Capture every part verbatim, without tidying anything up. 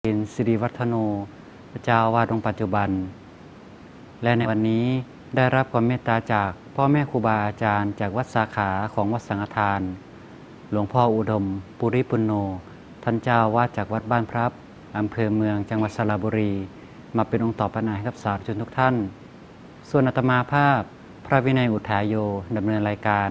เป็นสิริวัฒโนพระเจ้าวาดองค์ปัจจุบันและในวันนี้ได้รับความเมตตาจากพ่อแม่ครูบาอาจารย์จากวัดสาขาของวัดสังฆทานหลวงพ่ออุดมปุริปุณโญท่านเจ้าวาดจากวัดบ้านพรับอำเภอเมืองจังหวัดสระบุรีมาเป็นองค์ตอบปัญหาให้กับสาธุชนทุกท่านส่วนอาตมาภาพพระวินัยอุทายโยดำเนินรายการ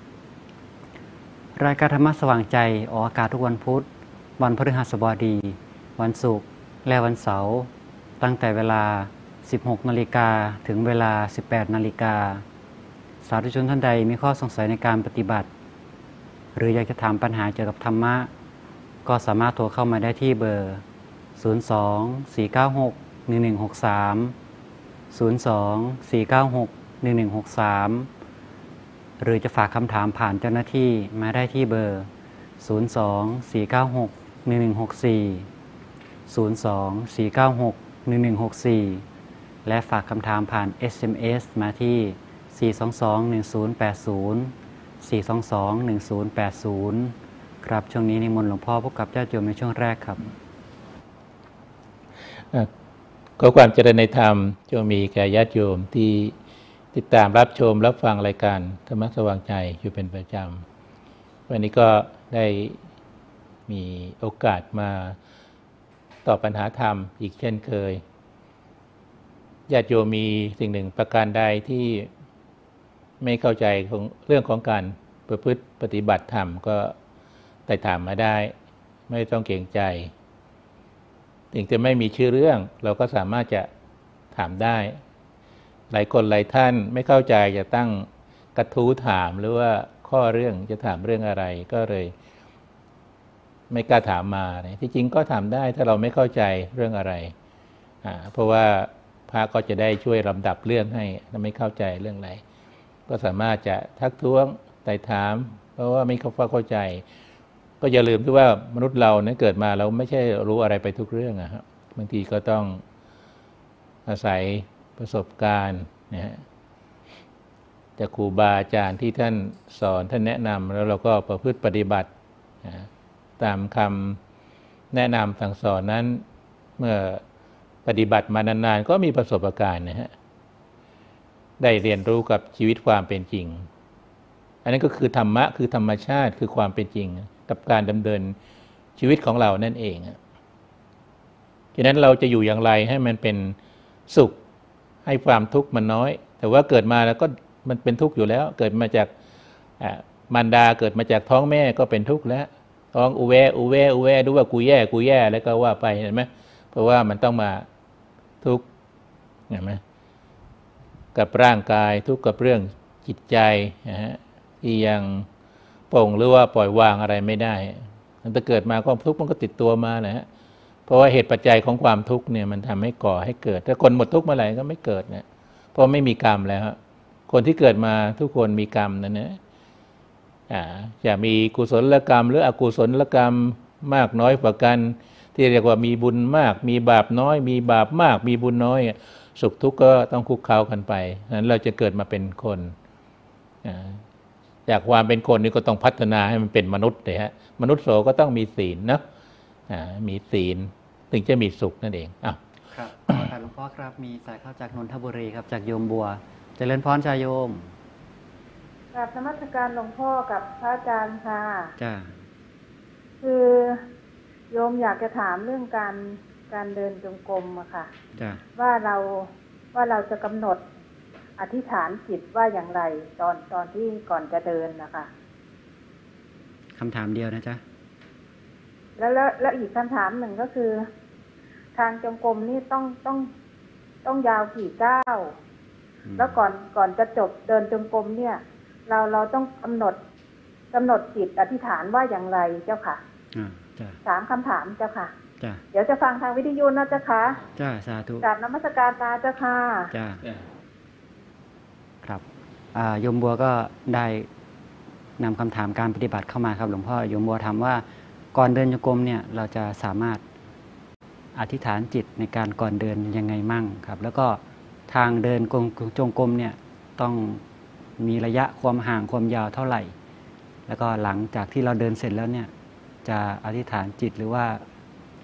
รายการธรรมะสว่างใจออกอากาศทุกวันพุธวันพฤหัสบดีวันศุกร์และวันเสาร์ตั้งแต่เวลา สิบหกนาฬิกา ถึงเวลา สิบแปดนาฬิกาสาธุชนท่านใดมีข้อสงสัยในการปฏิบัติหรืออยากจะถามปัญหาเกี่ยวกับธรรมะก็สามารถโทรเข้ามาได้ที่เบอร์ ศูนย์ สอง สี่ เก้า หก หนึ่ง หนึ่ง หก สาม ศูนย์ สอง สี่ เก้า หก หนึ่ง หนึ่ง หก สาม หรือจะฝากคำถามผ่านเจ้าหน้าที่มาได้ที่เบอร์ ศูนย์ สอง สี่ เก้า หก หนึ่ง หนึ่ง หก สี่ ศูนย์ สอง สี่ เก้า หก หนึ่ง หนึ่ง หก สี่ และฝากคำถามผ่าน เอส เอ็ม เอส มาที่ สี่ สอง สอง หนึ่ง ศูนย์ แปด ศูนย์ สี่ สอง สอง หนึ่ง ศูนย์ แปด ศูนย์ ครับช่วงนี้นิมนต์หลวงพ่อพบกับญาติโยมในช่วงแรกครับขอความเจริญในธรรมจงมีแก่ญาติโยมที่ติดตามรับชมรับฟังรายการธรรมะสว่างใจอยู่เป็นประจำวันนี้ก็ได้มีโอกาสมาตอบปัญหาธรรมอีกเช่นเคยญาติโยมมีสิ่งหนึ่งประการใดที่ไม่เข้าใจของเรื่องของการประพฤติปฏิบัติธรรมก็ไต่ถามมาได้ไม่ต้องเกรงใจถึงจะไม่มีชื่อเรื่องเราก็สามารถจะถามได้หลายคนหลายท่านไม่เข้าใจจะตั้งกระทู้ถามหรือว่าข้อเรื่องจะถามเรื่องอะไรก็เลยไม่กล้าถามมาที่จริงก็ถามได้ถ้าเราไม่เข้าใจเรื่องอะไรเพราะว่าพระก็จะได้ช่วยลำดับเรื่องให้ถ้าไม่เข้าใจเรื่องอะไรก็สามารถจะทักท้วงไต่ถามเพราะว่าไม่เข้าใจก็อย่าลืมที่ว่ามนุษย์เราเนี่ยเกิดมาเราไม่ใช่รู้อะไรไปทุกเรื่องอะครับบางทีก็ต้องอาศัยประสบการณ์นะฮะจากครูบาอาจารย์ที่ท่านสอนท่านแนะนำแล้วเราก็ประพฤติปฏิบัตินะตามคำแนะนำสั่งสอนนั้นเมื่อปฏิบัติมานานๆก็มีประสบการณ์นะฮะได้เรียนรู้กับชีวิตความเป็นจริงอันนั้นก็คือธรรมะคือธรรมชาติคือความเป็นจริงกับการดำเนินชีวิตของเรานั่นเองฉะนั้นเราจะอยู่อย่างไรให้มันเป็นสุขให้ความทุกข์มันน้อยแต่ว่าเกิดมาแล้วก็มันเป็นทุกข์อยู่แล้วเกิดมาจากมารดาเกิดมาจากท้องแม่ก็เป็นทุกข์แล้วท้องอุแวอุแวอุแวดูว่ากูแย่กูแย่แล้วก็ว่าไปเห็นไหมเพราะว่ามันต้องมาทุกข์เห็นไหมกับร่างกายทุกข์กับเรื่องจิตใจนะฮะที่ยังปลงหรือว่าปล่อยวางอะไรไม่ได้มันจะเกิดมาความทุกข์มันก็ติดตัวมาแหละเพราะว่าเหตุปัจจัยของความทุกข์เนี่ยมันทำให้ก่อให้เกิดถ้าคนหมดทุกข์เมื่อไหร่ก็ไม่เกิดเนี่ยเพราะไม่มีกรรมแล้วคนที่เกิดมาทุกคนมีกรรมนั่นนะอ่าจะมีกุศลกรรมหรืออกุศลกรรมมากน้อยกว่ากันที่เรียกว่ามีบุญมากมีบาปน้อยมีบาปมากมีบุญน้อยสุขทุกข์ก็ต้องคุกเข้ากันไปนั้นเราจะเกิดมาเป็นคนอ่าจากความเป็นคนนี่ก็ต้องพัฒนาให้มันเป็นมนุษย์เลยฮะมนุษย์โสก็ต้องมีศีลนะอ่ามีศีลถึงจะมีสุขนั่นเองอ้าวครับขอถามหลวงพ่อครับมีสายเข้าจากนนทบุรีครับจากโยมบัวเจริญพรชายโยมกราบนมัสการหลวงพ่อกับพระอาจารย์ค่ะจ้าคือโยมอยากจะถามเรื่องการการเดินจงกรมอะค่ะจ้าว่าเราว่าเราจะกำหนดอธิษฐานจิตว่าอย่างไรตอนตอนที่ก่อนจะเดินนะคะคำถามเดียวนะจ๊ะแล้วแล้วแล้วอีกคำถามหนึ่งก็คือทางจงกรมนี่ต้องต้องต้องยาวกี่ก้าวแล้วก่อนก่อนจะจบเดินจงกรมเนี่ยเราเราต้องกำหนดกำหนดจิตอธิษฐานว่าอย่างไรเจ้าค่ะอ่าจ้าสามคำถามเจ้าค่ะจ้าเดี๋ยวจะฟังทางวิทยุนะเจ้าค่ะจ้าสาธุกราบนมัสการตาเจ้าค่ะจ้าครับโยมบัวก็ได้นำคำถามการปฏิบัติเข้ามาครับหลวงพ่อโยมบัวถามว่าก่อนเดินจงกรมเนี่ยเราจะสามารถอธิษฐานจิตในการก่อนเดินยังไงมั่งครับแล้วก็ทางเดินจงกรมเนี่ยต้องมีระยะความห่างความยาวเท่าไหร่แล้วก็หลังจากที่เราเดินเสร็จแล้วเนี่ยจะอธิษฐานจิตหรือว่า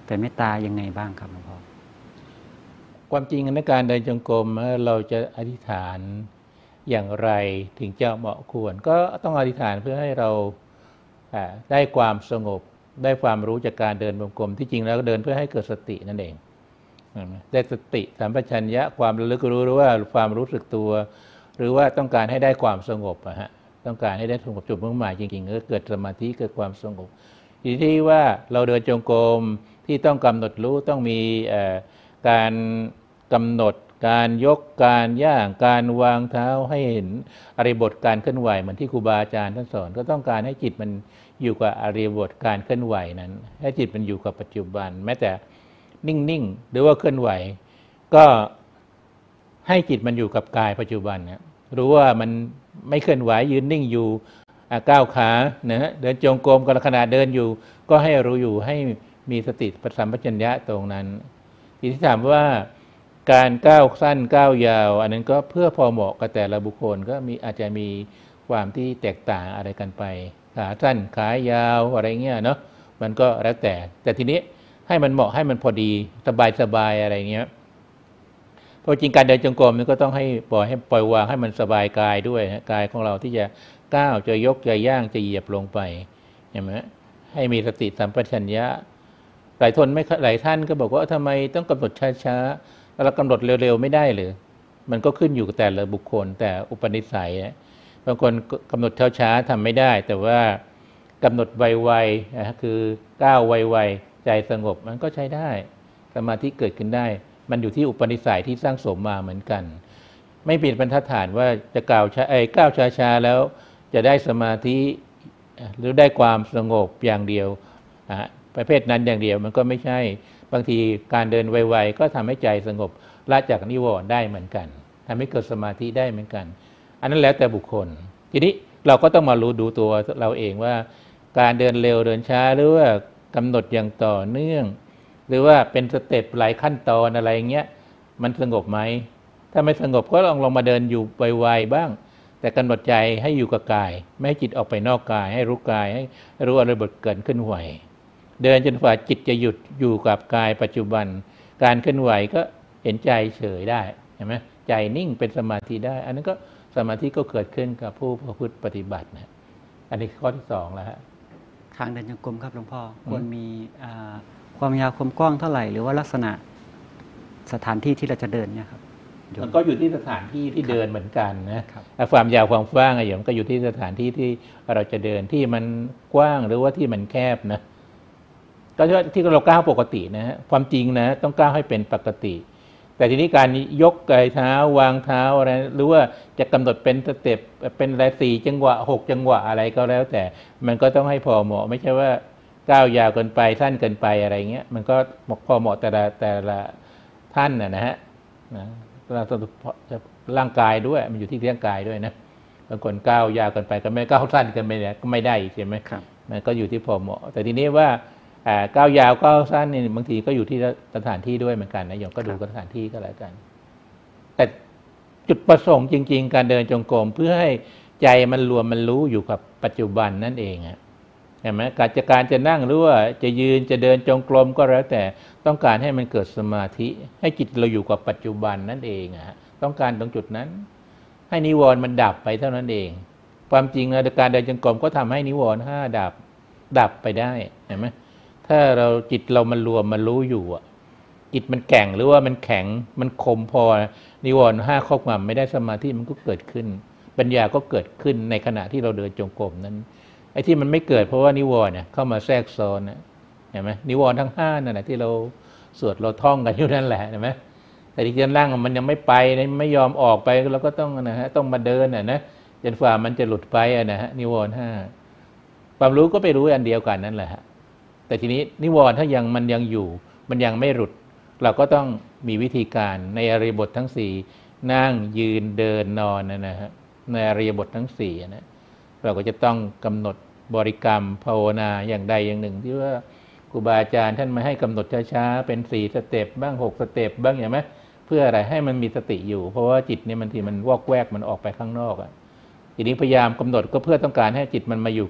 แต่เมตตายังไงบ้างครับหลวงพ่อความจริงในการเดินจงกรมเราจะอธิษฐานอย่างไรถึงจะเหมาะควรก็ต้องอธิษฐานเพื่อให้เราได้ความสงบได้ความรู้จากการเดินจงกรมที่จริงแล้วก็เดินเพื่อให้เกิดสตินั่นเองได้สติสัมปชัญญะความระลึกรู้หรือว่าความรู้สึกตัวหรือว่าต้องการให้ได้ความสงบอะฮะต้องการให้ได้สงบจุดมุ่งหมายจริงๆก็เกิดสมาธิเกิดความสงบอยู่ที่ว่าเราเดินจงกรมที่ต้องกำหนดรู้ต้องมีการกำหนดการยกการย่างการวางเท้าให้เห็นอริบทการเคลื่อนไหวเหมือนที่ครูบาอาจารย์ท่านสอนก็ต้องการให้จิตมันอยู่กับอริบทการเคลื่อนไหวนั้นให้จิตมันอยู่กับปัจจุบันแม้แต่นิ่งๆหรือว่าเคลื่อนไหวก็ให้จิตมันอยู่กับกายปัจจุบันนะรู้ว่ามันไม่เคลื่อนไหวยืนนิ่งอยู่ก้าวขานะเดินจงกรมก็ขณะเดินอยู่ก็ให้รู้อยู่ให้มีสติสัมปชัญญะตรงนั้นที่ถามว่าการก้าวสั้นก้าวยาวอันนั้นก็เพื่อพอเหมาะกับแต่ละบุคคลก็มีอาจจะมีความที่แตกต่างอะไรกันไปขาสั้นขายาวอะไรเงี้ยเนาะมันก็แล้วแต่แต่ทีนี้ให้มันเหมาะให้มันพอดีสบายสบายอะไรเงี้ยเพราะจริงการเดินจงกรมนี่ก็ต้องให้ปล่อยให้ปล่อยวางให้มันสบายกายด้วยกายของเราที่จะก้าวจะยกจะย่างจะเหยียบลงไปเห็นไหมให้มีสติสัมปชัญญะหลายทนไม่หลายท่านก็บอกว่าทำไมต้องกำหนดช้าๆแล้วเรากำหนดเร็วๆไม่ได้หรือมันก็ขึ้นอยู่กับแต่ละบุคคลแต่อุปนิสัยบางคนกำหนดช้าๆทำไม่ได้แต่ว่ากำหนดไวๆนะคือก้าวไวๆใจสงบมันก็ใช้ได้สมาธิเกิดขึ้นได้มันอยู่ที่อุปนิสัยที่สร้างสมมาเหมือนกันไม่เป็นบรรทัดฐานว่าจะก้าวช้าไอ้ก้าวช้าๆแล้วจะได้สมาธิหรือได้ความสงบอย่างเดียวประเภทนั้นอย่างเดียวมันก็ไม่ใช่บางทีการเดินไวๆก็ทำให้ใจสงบละจากนิวรณ์ได้เหมือนกันทำให้เกิดสมาธิได้เหมือนกันอันนั้นแล้วแต่บุคคลทีนี้เราก็ต้องมารู้ดูตัวเราเองว่าการเดินเร็วเดินช้าหรือว่ากำหนดอย่างต่อเนื่องหรือว่าเป็นสเต็ปหลายขั้นตอนอะไรเงี้ยมันสงบไหมถ้าไม่สงบก็ลองลองมาเดินอยู่ไวๆบ้างแต่กำหนดใจให้อยู่กับกายไม่ให้จิตออกไปนอกกายให้รู้กายให้รู้อริบทเกิดขึ้นไหวเดินจนกว่าจิตจะหยุดอยู่กับกายปัจจุบันการเคลื่อนไหวก็เห็นใจเฉยได้เห็นไหมใจนิ่งเป็นสมาธิได้อันนั้นก็สมาธิก็เกิดขึ้นกับผู้ประพฤติปฏิบัตินะอันนี้ข้อที่สองแล้วฮะทางเดินจงกรมครับหลวงพ่อควรมีความยาวความกว้างเท่าไหร่หรือว่าลักษณะสถานที่ที่เราจะเดินเนี่ยครับมันก็อยู่ที่สถานที่ที่เดินเหมือนกันนะความยาวความกว้างอะไรอย่างก็อยู่ที่สถานที่ที่เราจะเดินที่มันกว้างหรือว่าที่มันแคบนะก็ที่เราก้าวปกตินะฮะความจริงนะต้องก้าวให้เป็นปกติแต่ทีนี้การยกกายเท้าวางเท้าอะไรหรือว่าจะกำหนดเป็นสเต็ปเป็นอะไรสี่จังหวะหกจังหวะอะไรก็แล้วแต่มันก็ต้องให้พอเหมาะไม่ใช่ว่าก้าวยาวเกินไปสั้นเกินไปอะไรเงี้ยมันก็พอเหมาะแต่ละแต่ละท่านนะฮะนะร่างกายด้วยมันอยู่ที่ร่างกายด้วยนะบางคนก้าวยาวเกินไปก็ไม่ก้าวสั้นเกินไปเนี่ยก็ไม่ได้ใช่ไหมครับมันก็อยู่ที่พอเหมาะแต่ทีนี้ว่าก้าวยาวก้าวสั้นนี่บางทีก็อยู่ที่สถานที่ด้วยเหมือนกันนะโยมก็ดูสถานที่ก็แล้วกันแต่จุดประสงค์จริงๆการเดินจงกรมเพื่อให้ใจมันรวมมันรู้อยู่กับปัจจุบันนั่นเองอะเห็นไหมการจะการจะนั่งหรือว่าจะยืนจะเดินจงกรมก็แล้วแต่ต้องการให้มันเกิดสมาธิให้จิตเราอยู่กับปัจจุบันนั่นเองอะต้องการตรงจุดนั้นให้นิวรณ์มันดับไปเท่านั้นเองความจริงนะการเดินจงกรมก็ทำให้นิวรณ์ห้าดับดับไปได้เห็นไหมถ้าเราจิตเรามันรวมมันรู้อยู่อ่ะจิตมันแข็งหรือว่ามันแข็งมันคมพอนิวรณ์ห้าครอบงำไม่ได้สมาธิมันก็เกิดขึ้นปัญญาก็เกิดขึ้นในขณะที่เราเดินจงกรมนั้นไอ้ที่มันไม่เกิดเพราะว่านิวรณ์เนี่ยเข้ามาแทรกซ้อนนะเห็นไหมนิวรณ์ทั้งห้านั่นแหละที่เราสวดเราท่องกันอยู่นั่นแหละเห็นไหมแต่ที่ด้านล่างมันยังไม่ไปไม่ยอมออกไปเราก็ต้องนะฮะต้องมาเดินน่ะนะจนฝ่ามันจะหลุดไปอ่ะนะฮะนิวรณ์ห้าความรู้ก็ไปรู้อันเดียวกันนั่นแหละฮะแต่ทีนี้นิวรณ์ถ้ายังมันยังอยู่มันยังไม่หลุดเราก็ต้องมีวิธีการในอริยบททั้งสี่นั่งยืนเดินนอนนะฮะในอริยบททั้งสี่นะเราก็จะต้องกำหนดบริกรรมภาวนาอย่างใดอย่างหนึ่งที่ว่าครูบาอาจารย์ท่านมาให้กำหนดช้าๆเป็นสี่สเต็ปบ้างหกสเต็ปบ้างอย่างไหมเพื่ออะไรให้มันมีสติอยู่เพราะว่าจิตเนี่ยมันทีมันวอกแวกมันออกไปข้างนอกอ่ะทีนี้พยายามกำหนดก็เพื่อต้องการให้จิตมันมาอยู่กับ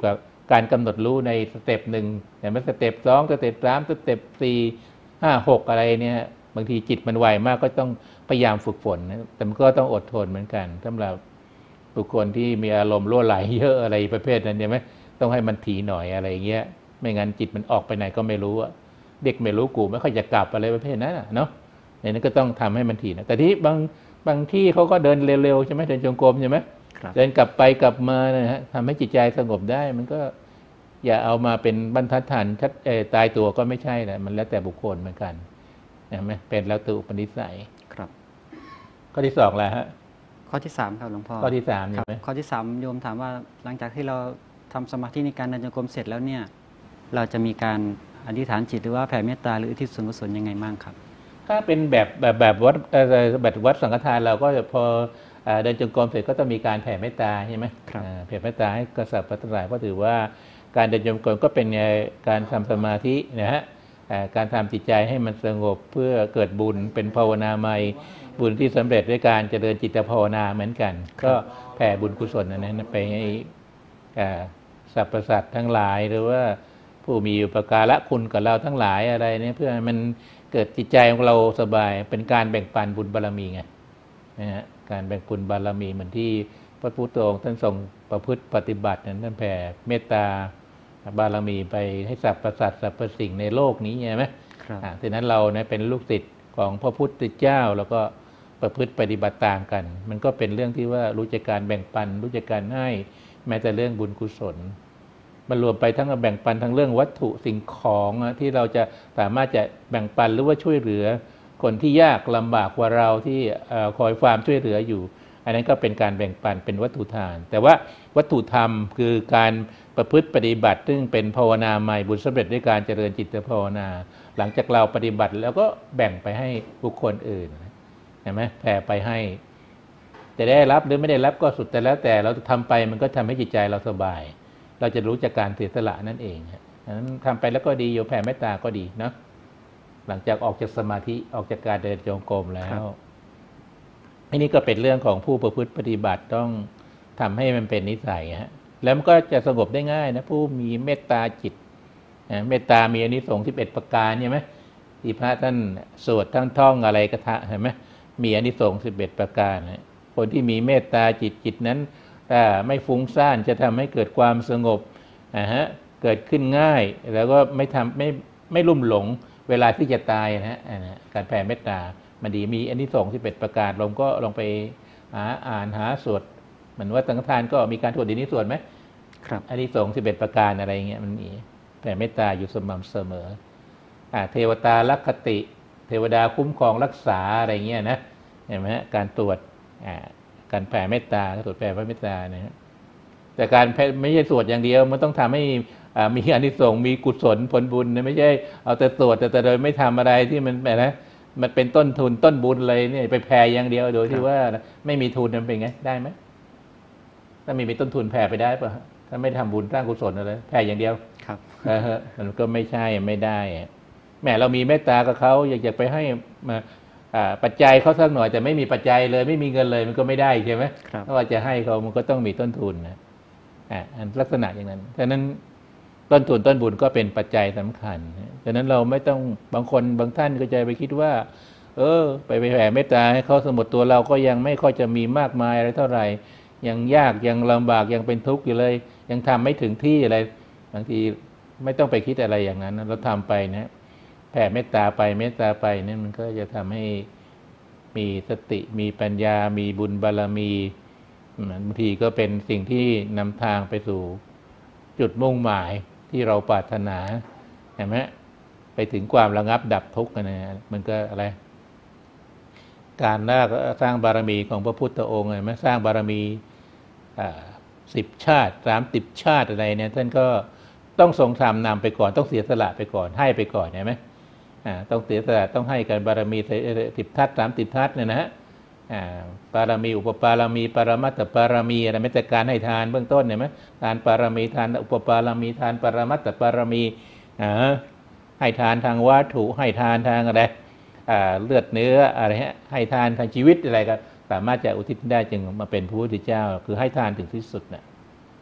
การกำหนดรู้ในสเต็ปหนึ่งแต่ไม่สเต็ปสองสเต็ปสามสเต็ปสี่ห้าหกอะไรเนี่ยบางทีจิตมันไวมากก็ต้องพยายามฝึกฝนนะแต่มันก็ต้องอดทนเหมือนกันสำหรับบุคคลที่มีอารมณ์รั่วไหลเยอะอะไรประเภทนั้นใช่ไหมต้องให้มันถี่หน่อยอะไรเงี้ยไม่งั้นจิตมันออกไปไหนก็ไม่รู้อะเด็กไม่รู้กูไม่ค่อยจะกลับอะไรประเภทนั้นเนาะในนั้นก็ต้องทำให้มันถี่นะแต่ที่บางบางที่เขาก็เดินเร็วๆใช่ไหมเดินจงกรมใช่ไหมเดินกลับไปกลับมานะฮะทำให้จิตใจสงบได้มันก็อย่าเอามาเป็นบรรทัดฐานชัดตายตัวก็ไม่ใช่นะมันแล้วแต่บุคคลเหมือนกันเห็นไหมเป็นแล้วตัวอุปนิสัยครับข้อที่สองแล้วฮะข้อที่สามครับหลวงพ่อข้อที่สามใช่ไหมข้อที่สามโยมถามว่าหลังจากที่เราทำสมาธิในการเดินจงกรมเสร็จแล้วเนี่ยเราจะมีการอธิษฐานจิตหรือว่าแผ่เมตตาหรืออุทิศส่วนกุศลยังไงบ้างครับถ้าเป็นแบบแบบแบบวัดแบบวัดสังฆทานเราก็พอเดินจงกรมเสร็จก็ต้องมีการแผ่เมตตาใช่ไหมแผ่เมตตาให้กษัตริย์ปัตตรายเพราะถือว่าการเดินจงกรมก็เป็นการทำสมาธินะฮะการทำจิตใจให้มันสงบเพื่อเกิดบุญเป็นภาวนาใหม่บุญที่สำเร็จด้วยการเจริญจิตภาวนาเหมือนกันก็แผ่บุญกุศลนั้นไปให้สรรพสัตว์ทั้งหลายหรือว่าผู้มีอุปการะคุณกับเราทั้งหลายอะไรเนี่ยเพื่อมันเกิดจิตใจของเราสบายเป็นการแบ่งปันบุญบารมีไงนะฮะการแบ่งปันบารมีเหมือนที่พระพุทธองค์ท่านทรงประพฤติปฏิบัตินั้นท่านแผ่เมตตาบารมีไปให้สรรพสัตว์สรรพสิ่งในโลกนี้ใช่ไหมครับดังนั้นเราเนี่ยเป็นลูกศิษย์ของพระพุทธเจ้าแล้วก็ประพฤติปฏิบัติตามกันมันก็เป็นเรื่องที่ว่ารู้จักการแบ่งปันรู้จักการให้แม้แต่เรื่องบุญกุศลมันรวมไปทั้งแบ่งปันทั้งเรื่องวัตถุสิ่งของที่เราจะสามารถจะแบ่งปันหรือว่าช่วยเหลือคนที่ยากลำบากกว่าเราที่คอยความช่วยเหลืออยู่อันนั้นก็เป็นการแบ่งปันเป็นวัตถุทานแต่ว่าวัตถุธรรมคือการประพฤติปฏิบัติซึ่งเป็นภาวนาใหม่บุญสำเร็จด้วยการเจริญจิตภาวนาหลังจากเราปฏิบัติแล้วก็แบ่งไปให้บุคคลอื่นเห็นไหมแผ่ไปให้จะได้รับหรือไม่ได้รับก็สุดแต่แล้วแต่เราทำไปมันก็ทำให้จิตใจเราสบายเราจะรู้จากการเสียสละนั่นเองดังนั้นทำไปแล้วก็ดีโยแผ่เมตตาก็ดีเนาะหลังจากออกจากสมาธิออกจากการเดินจงกรมแล้วอันนี้ก็เป็นเรื่องของผู้ประพฤติปฏิบัติต้องทำให้มันเป็นนิสัยฮะแล้วมันก็จะสงบได้ง่ายนะผู้มีเมตตาจิตเมตตามีอานิสงส์สิบเอ็ดประการใช่ไหมที่พระท่านสวดทั้งท่องอะไรก็ทะเห็นไหมมีอานิสงส์สิบเอ็ดประการคนที่มีเมตตาจิตจิตนั้นไม่ฟุ้งซ่านจะทำให้เกิดความสงบนะฮะเกิดขึ้นง่ายแล้วก็ไม่ทำไม่ไม่ลุ่มหลงเวลาที่จะตายนะฮะการแผ่เมตตามันดีมีอานิสงส์สิบเอ็ดประการลองก็ลองไปหาอ่านหาสวดเหมือนว่าสังฆทานก็มีการสวดดีนี้สวดไหมครับอานิสงส์สิบเอ็ดประการอะไรเงี้ยมันมีแผ่เมตตาอยู่สม่ำเสมออ่าเทวตาลักขติเทวดาคุ้มครองรักษาอะไรเงี้ยนะเห็นไหมฮะการตรวจอ่าการแผ่เมตตาตรวจแผ่พระเมตตานะฮะแต่การแผ่ไม่ใช่สวดอย่างเดียวมันต้องทำให้มีอานิสงส์มีกุศลผลบุญนะไม่ใช่เอาแต่สวดแต่โดยไม่ทำอะไรที่มันแบบนะมันเป็นต้นทุนต้นบุญเลยเนี่ยไปแผ่อย่างเดียวโดยที่ว่าไม่มีทุนมันเป็นไงได้ไหมถ้ามีมีต้นทุนแผ่ไปได้ป่ะถ้าไม่ทำบุญสร้างกุศลอะไรแผ่อย่างเดียวครับเออมันก็ไม่ใช่ไม่ได้แม้เรามีเมตตากับเขาอยากจะไปให้มาปัจจัยเขาสักหน่อยแต่ไม่มีปัจจัยเลยไม่มีเงินเลยมันก็ไม่ได้ใช่ไหมถ้าว่าจะให้เขามันก็ต้องมีต้นทุนนะอ่าลักษณะอย่างนั้นฉะนั้นต้นทุนต้นบุญก็เป็นปัจจัยสำคัญฉะนั้นเราไม่ต้องบางคนบางท่านก็จะไปคิดว่าเออไปไปแผ่เมตตาให้เขาสมมติตัวเราก็ยังไม่ค่อยจะมีมากมายอะไรเท่าไหร่ยังยากยังลำบากยังเป็นทุกข์อยู่เลยยังทำไม่ถึงที่อะไรบางทีไม่ต้องไปคิดอะไรอย่างนั้นเราทำไปนะแผ่เมตตาไปเมตตาไปนี่มันก็จะทำให้มีสติมีปัญญามีบุญบารมีบางทีก็เป็นสิ่งที่นำทางไปสู่จุดมุ่งหมายที่เราปรารถนาเห็นไหมไปถึงความระงับดับทุกข์นะมันก็อะไรการสร้างบารมีของพระพุทธองค์เห็นไหมสร้างบารมีสิบชาติสามสิบชาติอะไรเนี่ยท่านก็ต้องทรงทำนำไปก่อนต้องเสียสละไปก่อนให้ไปก่อนเห็นไหมต้องเสียสละต้องให้กันบารมีสิบทัศสามสิบทัศเนี่ยนะฮะปารมีอุปปารมีปรมัตถปารมีอะไรไม่แต่การให้ทานเบื้องต้นเห็นไหมทานปารมีทานอุปปารมีทานปรมัตถปารมีให้ทานทางวัตถุให้ทานทางอะไรเลือดเนื้ออะไรฮะให้ทานทางชีวิตอะไรก็สามารถจะอุทิศได้จึงมาเป็นพระพุทธเจ้าคือให้ทานถึงที่สุดนะ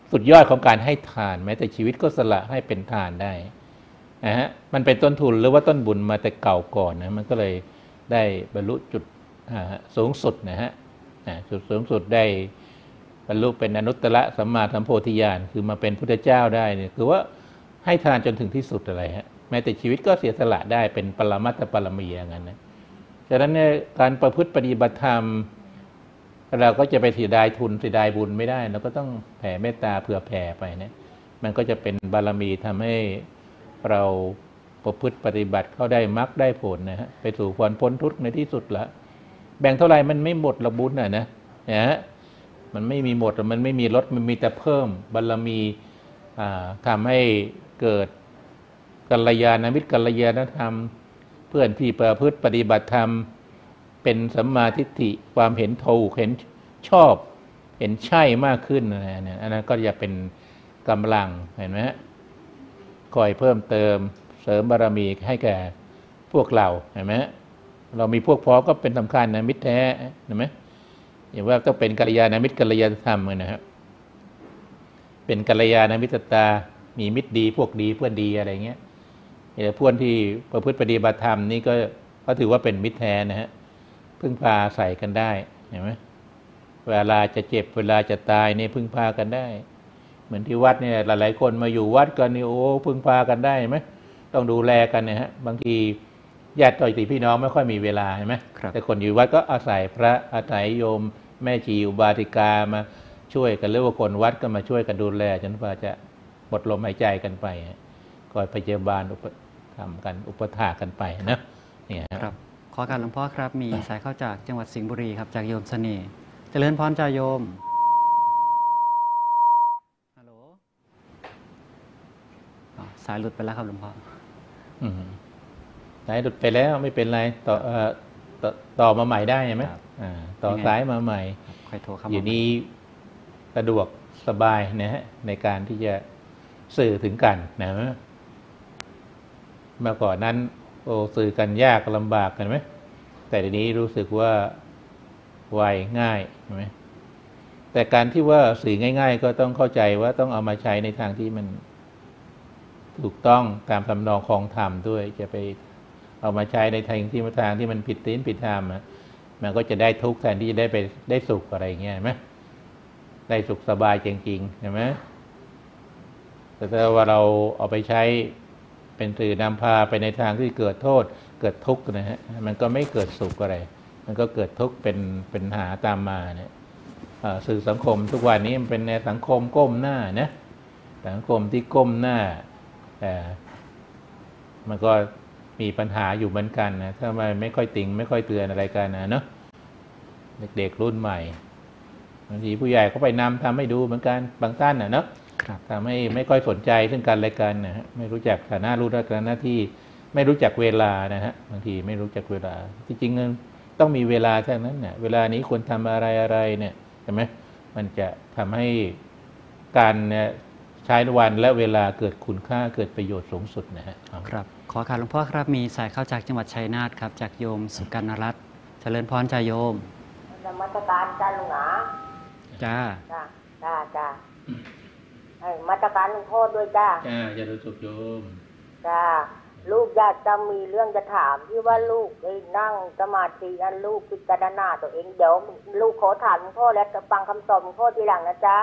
สุดยอดของการให้ทานแม้แต่ชีวิตก็สละให้เป็นทานได้นะฮะมันเป็นต้นทุนหรือว่าต้นบุญมาแต่เก่าก่อนนะมันก็เลยได้บรรลุจุดสูงสุดนะฮะจุดสูงสุดได้บรรลุเป็นอนุตตรสัมมาสัมโพธิญาณคือมาเป็นพุทธเจ้าได้เนี่ยคือว่าให้ทานจนถึงที่สุดอะไรฮะแม้แต่ชีวิตก็เสียสละได้เป็นปรมัตถปรมีอย่างนั้นนะฉะนั้นเนี่ยการประพฤติปฏิบัติธรรมเราก็จะไปเสียดายทุนเสียดายบุญไม่ได้เราก็ต้องแผ่เมตตาเผื่อแผ่ไปนะมันก็จะเป็นบารมีทำให้เราประพฤติปฏิบัติเข้าได้มรรคได้ผลนะฮะไปสู่ความพ้นทุกข์ในที่สุดละแบ่งเท่าไหร่มันไม่หมดละบุญน่ะนะนะฮะมันไม่มีหมดมันไม่มีลดมันมีแต่เพิ่มบารมีทำให้เกิดกัลยาณมิตรกัลยาณธรรมเพื่อนที่ประพฤติปฏิบัติธรรมเป็นสัมมาทิฏฐิความเห็นถูกเห็นชอบเห็นใช่มากขึ้นอะไรเนี่ยอันนั้นก็จะเป็นกำลังเห็นไหมฮะคอยเพิ่มเติมเสริมบารมีให้แก่พวกเราเห็นไหมเรามีพวกพ้องก็เป็นสำคัญนะมิตรแท้เห็นไหมอย่างว่าต้องเป็นกัลยาณมิตรกัลยาณธรรมนะครับเป็นกัลยาณมิตรตามีมิตรดีพวกดีเพื่อนดีอะไรเงี้ยแต่พวกที่ประพฤติปฏิบัติธรรมนี่ก็ก็ถือว่าเป็นมิตรแท้นะฮะพึ่งพาใส่กันได้เห็นไหมเวลาจะเจ็บเวลาจะตายนี่พึ่งพากันได้เหมือนที่วัดเนี่ยหลายๆคนมาอยู่วัดกันนี่โอ้พึ่งพากันได้ไหมต้องดูแลกันเนี่ยฮะบางทีญาติต่อยตีพี่น้องไม่ค่อยมีเวลาใช่ไหมแต่คนอยู่วัดก็อาศัยพระอาศัยโยมแม่ชีอุบาสิกามาช่วยกันหรือว่าคนวัดก็มาช่วยกันดูแลจนกว่าจะหมดลมหายใจกันไปคอยพยาบาลอุปถัมภ์กันอุปถากกันไปนะเนี่ยครับขอการหลวงพ่อครับมีสายเข้าจากจังหวัดสิงห์บุรีครับจากโยมเสน่ห์เจริญพรจ่าโยมฮัลโหลสายหลุดไปแล้วครับหลวงพ่อสายหลุดไปแล้วไม่เป็นไรต่อต่อต่อมาใหม่ได้ไหมต่อสายมาใหม่ค่อยโทรเข้าอยู่นี้สะดวกสบายนะฮะในการที่จะสื่อถึงกันนะเมื่อก่อนนั้นโอ้สื่อกันยากลำบากกันไหมแต่เดี๋ยวนี้รู้สึกว่าไวง่ายใช่ไหมแต่การที่ว่าสื่อง่ายๆก็ต้องเข้าใจว่าต้องเอามาใช้ในทางที่มันถูกต้องตามทำนองคองธรรมด้วยจะไปเอามาใช้ในทางที่ทางที่มันผิดศีลผิดธรรมมันก็จะได้ทุกข์แทนที่จะได้ไปได้สุขอะไรเงี้ยไหมได้สุขสบายจริงๆใช่ไหมแต่ถ้าว่าเราเอาไปใช้เป็นสื่อนำพาไปในทางที่เกิดโทษเกิดทุกข์นะฮะมันก็ไม่เกิดสุขอะไรมันก็เกิดทุกข์เป็นเป็นหาตามมาเนี่ยสื่อสังคมทุกวันนี้มันเป็นในสังคมก้มหน้านะสังคมที่ก้มหน้าแต่มันก็มีปัญหาอยู่เหมือนกันนะถ้าไม่ไม่ค่อยติงไม่ค่อยเตือนอะไรกันนะเนาะเด็กๆรุ่นใหม่บางทีผู้ใหญ่เขาไปนำทำให้ดูเหมือนกันบางท่านนะเนาะทำให้ไม่ค่อยสนใจซึ่งกันและกันนะฮะไม่รู้จักฐานะรู้จักหน้าที่ไม่รู้จักเวลานะฮะบางทีไม่รู้จักเวลาจริงๆต้องมีเวลาเท่านั้นเนี่ยเวลานี้ควรทำอะไรอะไรเนี่ยใช่ไหมมันจะทำให้การใช้วันและเวลาเกิดคุณค่าเกิดประโยชน์สูงสุดนะฮะครับขอการหลวงพ่อครับมีสายเข้าจากจังหวัดชัยนาทครับจากโยมสุกัญญรัตน์เจริญพรจ่าโยมนมัสการจ้าลุงหนาจ้าจ้าจ้าจ้าไอ้มาตรการหลวงพ่อด้วยจ้าจ้าจะรู้สุขโยมจ้าลูกอยากจะมีเรื่องจะถามที่ว่าลูกไอ้นั่งสมาธิอันลูกพิจารณาตัวเองเดี๋ยวลูกขอถามหลวงพ่อแล้วจะฟังคำตอบหลวงพ่อทีหลังนะจ๊ะ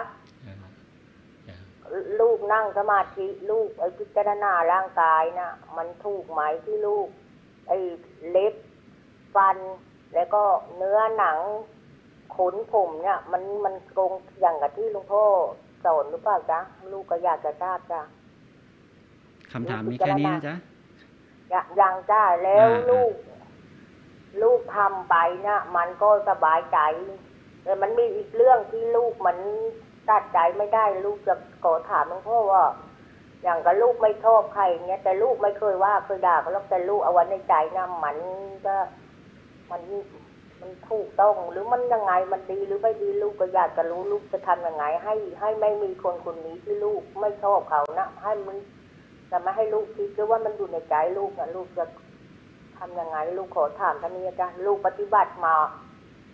ลูกนั่งสมาธิลูกไอ้พิจารณาร่างกายนะมันถูกไหมที่ลูกไอ้เล็บฟันแล้วก็เนื้อหนังขนผมเนี่ยมันมันตรงอย่างกับที่หลวงพ่อสอนหรือเปล่าจ๊ะลูกก็อยากจะทราบจ้ะคำถามมีแค่นี้นะจ๊ะอย่างจ้าแล้วลูกลูกทำไปนะมันก็สบายใจแต่มันมีอีกเรื่องที่ลูกมันตัดใจไม่ได้ลูกจะขอถามหลวงพ่อว่าอย่างกับลูกไม่ชอบใครเงี้ยแต่ลูกไม่เคยว่าเคยด่าเขาหรอกแต่ลูกเอาไว้ในใจนะมันก็มันมันถูกต้องหรือมันยังไงมันดีหรือไม่ดีลูกก็อยากจะรู้ลูกจะทำยังไงให้ให้ไม่มีคนคนนี้ที่ลูกไม่ชอบเขานะให้มันจะไม่ให้ลูกคิดว่ามันอยู่ในใจลูกนะลูกจะทำยังไงลูกขอถามท่านนี้จ้ะลูกปฏิบัติมา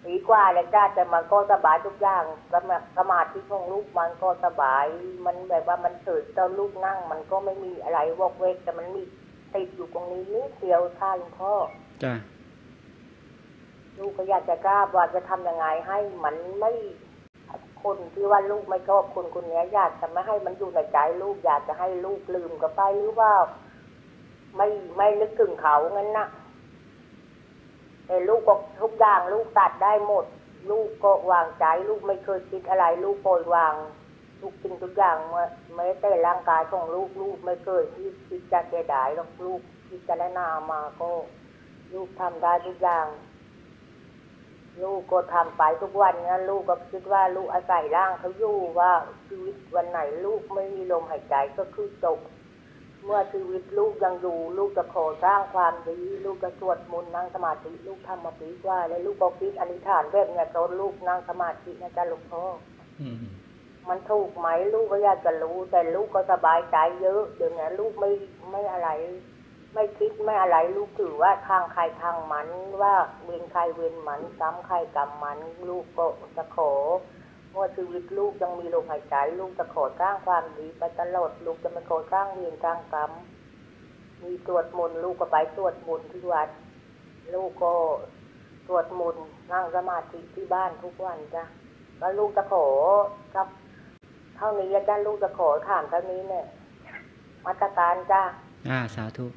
ปีกว่าแล้วจ้าแต่มันก็สบายทุกอย่างสมาสมาธิของลูกมันก็สบายมันแบบว่ามันเถิดตอนลูกนั่งมันก็ไม่มีอะไรวอกเวกแต่มันมีติดอยู่ตรงนี้นิดเดียวท่าหลวงพ่อจ้ะลูกก็อยากจะทราบว่าจะทำยังไงให้มันไม่คนที่ว่าลูกไม่ชอบคนคนนี้อยากจะไม่ให้มันอยู่ในใจลูกอยากจะให้ลูกลืมกับไปหรือว่าไม่ไม่นึกถึงเขางั้นนะแต่ลูกก็ทุกอย่างลูกตัดได้หมดลูกก็วางใจลูกไม่เคยคิดอะไรลูกปล่อยวางทุกสิ่งทุกอย่างแม้แต่ร่างกายของลูกลูกไม่เคยที่คิดจะเสียดายหรอกลูกพิจารณามาก็ลูกทำได้ทุกอย่างลูกก็ทำไปทุกวันนะลูกก็คิดว่าลูกอาศัยร่างเขาอยู่ว่าชีวิตวันไหนลูกไม่มีลมหายใจก็คือจบเมื่อชีวิตลูกยังอยู่ลูกจะขอสร้างความดีลูกจะสวดมนต์นั่งสมาธิลูกทำมาปีกว่าแล้วลูกก็คิดอธิษฐานแบบเนี่ยตอนลูกนั่งสมาธินะจ๊ะหลวงพ่อมันถูกไหมลูกก็อยากจะรู้แต่ลูกก็สบายใจเยอะเดี๋ยวนี้ลูกไม่ไม่อะไรไม่คิดไม่อะไรลูกถือว่าทางใครทางมันว่าเวรใครเวรมันกรรมใครกรรมมันลูกก็จะขอเมื่อชีวิตลูกยังมีลมหายใจลูกจะขอสร้างความดีไปตลอดลูกจะไม่ขอสร้างเวรสร้างกรรมมีสวดมนต์ลูกก็ไปสวดมนต์ที่วัดลูกก็สวดมนต์นั่งสมาธิที่บ้านทุกวันจ้ะแล้วลูกจะขอครับเท่านี้จ้ะลูกจะขอถามเท่านี้เนี่ยมาตรการจ้ะอ่าสาธุ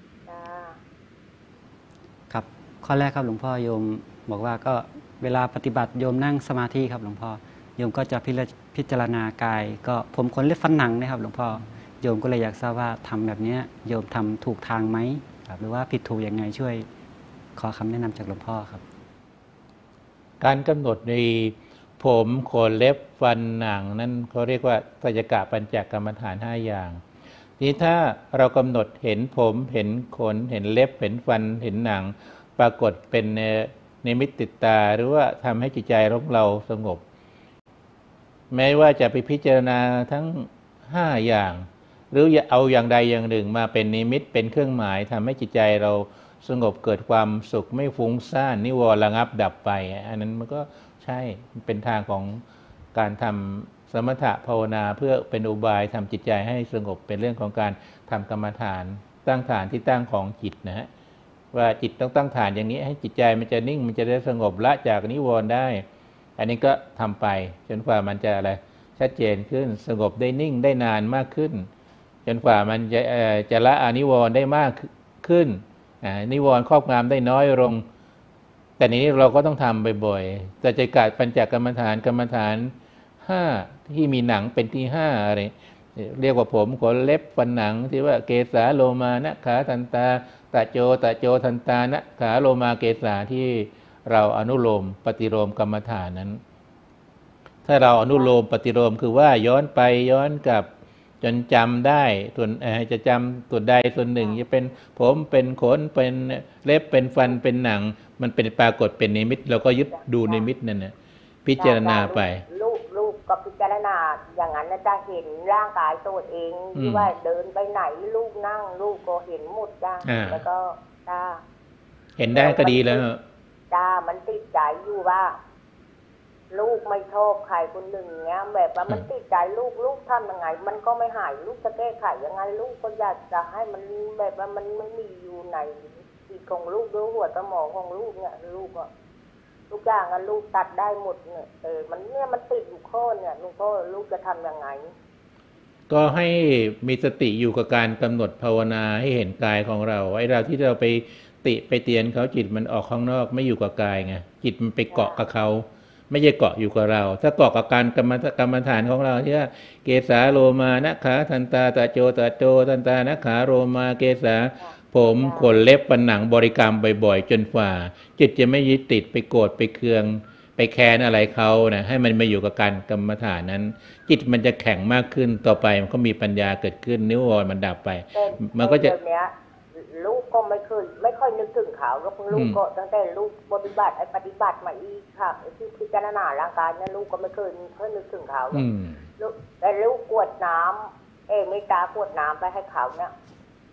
ครับข้อแรกครับหลวงพ่อโยมบอกว่าก็เวลาปฏิบัติโยมนั่งสมาธิครับหลวงพ่อโยมก็จะพิจารณากายก็ผมขนเล็บฟันหนังนะครับหลวงพ่อโยมก็เลยอยากทราบว่าทำแบบนี้โยมทำถูกทางไหมหรือว่าผิดถูกยังไงช่วยขอคำแนะนำจากหลวงพ่อครับการกำหนดในผมขนเล็บฟันหนังนั่นเขาเรียกว่าสัจกะปัญจกรรมฐานห้าอย่างนี้ถ้าเรากำหนดเห็นผมเห็นขนเห็นเล็บเห็นฟันเห็นหนังปรากฏเป็นนิมิตติดตาหรือว่าทำให้จิตใจของเราสงบแม้ว่าจะไปพิจารณาทั้งห้าอย่างหรือเอาอย่างใดอย่างหนึ่งมาเป็นนิมิตเป็นเครื่องหมายทำให้จิตใจเราสงบเกิดความสุขไม่ฟุ้งซ่านนิวรณ์ระงับดับไปอันนั้นมันก็ใช่เป็นทางของการทำสมถะภาวนาเพื่อเป็นอุบายทำจิตใจให้สงบเป็นเรื่องของการทำกรรมฐานตั้งฐานที่ตั้งของจิตนะฮะว่าจิตต้องตั้งฐานอย่างนี้ให้จิตใจมันจะนิ่งมันจะได้สงบละจากนิวรณ์ได้อันนี้ก็ทำไปจนกว่ามันจะอะไรชัดเจนขึ้นสงบได้นิ่งได้นานมากขึ้นจนกว่ามันจะจะละอนิวรณ์ได้มากขึ้นนิวรณ์ครอบงำได้น้อยลงแต่นี้เราก็ต้องทำบ่อยๆแต่จะกาดปัญจกรรมฐานกรรมฐานห้าที่มีหนังเป็นที่ห้าอะไรเรียกว่าผมขนเล็บฟันหนังที่ว่าเกสาโลมานะขาทันตาตะโจตะโจทันตานะขาโลมาเกสาที่เราอนุโลมปฏิโลมกรรมฐานนั้นถ้าเราอนุโลมปฏิโลมคือว่าย้อนไปย้อนกลับจนจำได้ส่วนจะจำส่วนใดส่วนหนึ่งจะเป็นผมเป็นขนเป็นเล็บเป็นฟันเป็นหนังมันเป็นปรากฏเป็นนิมิตเราก็ยึดดูนิมิตนั่นนะพิจารณาไปลูกลูกก็พิจารณาอย่างนั้นนะจะเห็นร่างกายตัวเองที่ว่าเดินไปไหนลูกนั่งลูกก็เห็นหมดจ้าแล้วก็จ้าเห็นได้ก็ดีแล้วจ้ามันติดใจอยู่ว่าลูกไม่ชอบใครคนหนึ่งเงี้ยแบบว่ามันติดใจลูกลูกทำยังไงมันก็ไม่หายลูกจะแก้ไขยังไงลูกก็อยากจะให้มันแบบว่ามันไม่มีอยู่ในจิตของลูกด้วยหัวสมองของลูกเนี่ยลูกก็ทุกอย่างอะลูกตัดได้หมดเนี่ยเออมันเนี่ยมันติดอยู่ข้อเนี่ยลูกก็ลูกจะทำยังไงก็ให้มีสติอยู่กับการกำหนดภาวนาให้เห็นกายของเราไอ้เราที่เราไปติไปเตียนเขาจิตมันออกข้างนอกไม่อยู่กับกายไงจิตมันไปเกาะกับเขาไม่ใช่เกาะอยู่กับเราถ้าเกาะกับการกรรมกรรมฐานของเราที่ว่าเกสาโลมานะขาทันตาตะโจตะโจทันตานะขาโลมาเกสาผมขนเล็บฟันหนังบริกรรมบ่อยๆจนฝ่าจิตจะไม่ยึดติดไปโกรธไปเคืองไปแค้นอะไรเขานะให้มันมาอยู่กับการกรรมฐานนั้นจิตมันจะแข็งมากขึ้นต่อไปมันก็มีปัญญาเกิดขึ้นนิวรณ์มันดับไปมันก็จะลูกก็ไม่เคยไม่ค่อยนึกถึงเขาแล้วลูกก็ตั้งแต่ลูกปฏิบัติไอ้ปฏิบัติมาอีกค่ะที่พิจารณาร่างกายเนี่ยลูกก็ไม่เคยเคยนึกถึงเขาลูกแต่ลูกกวดน้ำเอไม่ตากวดน้ำไปให้เขาเนี่ย